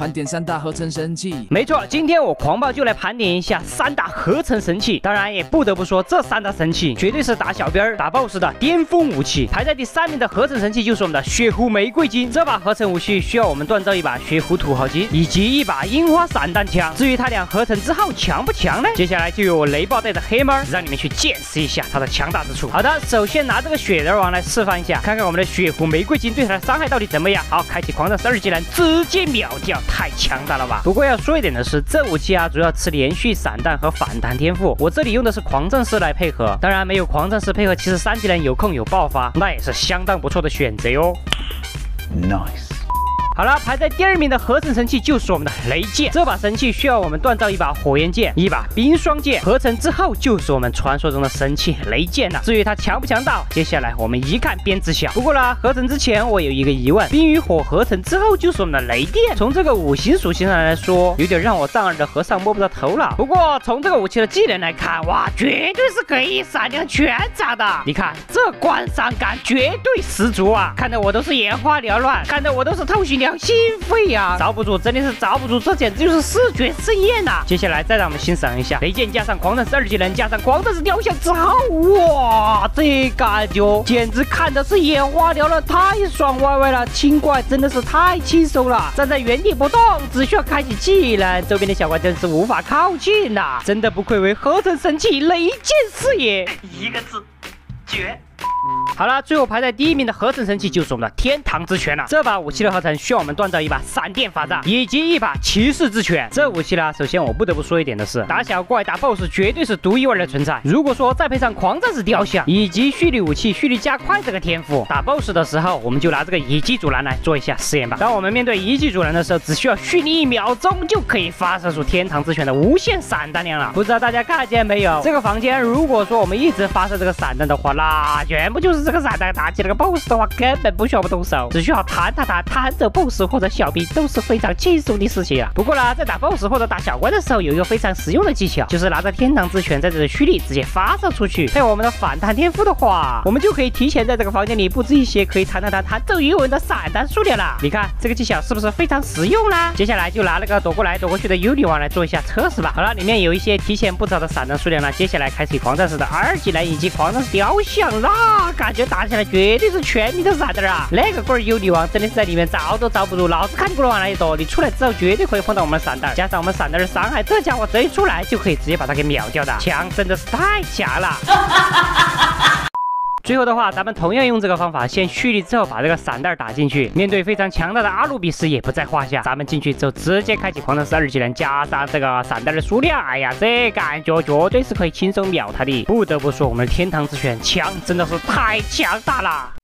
盘点3大合成神器。 没错，今天我狂暴就来盘点一下3大合成神器。当然也不得不说，这3大神器绝对是打小兵、打 BOSS 的巅峰武器。排在第3名的合成神器就是我们的血狐玫瑰金。这把合成武器需要我们锻造一把血狐土豪金以及一把樱花散弹枪。至于它俩合成之后强不强呢？接下来就由我雷暴带的黑猫让你们去见识一下它的强大之处。好的，首先拿这个雪人王来示范一下，看看我们的血狐玫瑰金对它的伤害到底怎么样。好，开启狂战12技能，直接秒掉，太强大了吧！不过要说一点的是，这武器啊主要吃连续散弹和反弹天赋，我这里用的是狂战士来配合。当然没有狂战士配合，其实3技能有空有爆发，那也是相当不错的选择哟。Nice。好了，排在第2名的合成神器就是我们的雷剑。这把神器需要我们锻造一把火焰剑，一把冰霜剑，合成之后就是我们传说中的神器雷剑了。至于它强不强大，接下来我们一看便知晓。不过呢，合成之前我有一个疑问，冰与火合成之后就是我们的雷电，从这个五行属性上来说，有点让我丈二的和尚摸不着头脑。不过从这个武器的技能来看，哇，绝对是可以闪亮全场的。你看这观赏感绝对十足啊，看得我都是眼花缭乱，看得我都是透心心肺呀，遭不住，真的是遭不住，这简直就是视觉盛宴呐！接下来再让我们欣赏一下雷剑加上狂战士2技能加上狂战士雕像之后，哇，这感觉简直看的是眼花缭乱，太爽歪歪了！清怪真的是太轻松了，站在原地不动，只需要开启技能，周边的小怪真是无法靠近呐！真的不愧为合成神器雷剑四爷，一个字，绝！好了，最后排在第1名的合成神器就是我们的天堂之拳了。这把武器的合成需要我们锻造一把闪电法杖以及一把骑士之拳。这武器呢，首先我不得不说一点的是，打小怪打 BOSS 绝对是独一无二的存在。如果说再配上狂战士雕像以及蓄力武器蓄力加快这个天赋，打 BOSS 的时候我们就拿这个乙级阻拦来做一下实验吧。当我们面对乙级阻拦的时候，只需要蓄力1秒钟就可以发射出天堂之拳的无限散弹量了。不知道大家看见没有？这个房间如果说我们一直发射这个散弹的话，那全部就是这个散弹打击那个 BOSS 的话，根本不需要我们动手，只需要弹着 BOSS 或者小兵都是非常轻松的事情啊。不过呢，在打 BOSS 或者打小怪的时候，有一个非常实用的技巧，就是拿着天堂之拳在这里蓄力直接发射出去，配合我们的反弹天赋的话，我们就可以提前在这个房间里布置一些可以弹走鱼纹的散弹数量了。你看这个技巧是不是非常实用啦？接下来就拿那个躲过来躲过去的尤里王来做一下测试吧。好了，里面有一些提前布置好的散弹数量了，接下来开启狂战士的2技能以及狂战士雕像啦，感觉打起来绝对是全民的散弹啊！那个龟儿尤里王真的是在里面招都招不住，老子看过了往那一躲，你出来之后绝对可以碰到我们的散弹，加上我们散弹的伤害，这家伙这一出来就可以直接把他给秒掉的，强真的是太强了。最后的话，咱们同样用这个方法，先蓄力之后把这个散弹打进去，面对非常强大的阿鲁比斯也不在话下。咱们进去之后直接开启狂战士2技能，加上这个散弹的数量，哎呀，这感觉绝对是可以轻松秒他的。不得不说，我们的天堂之拳枪真的是太强大了。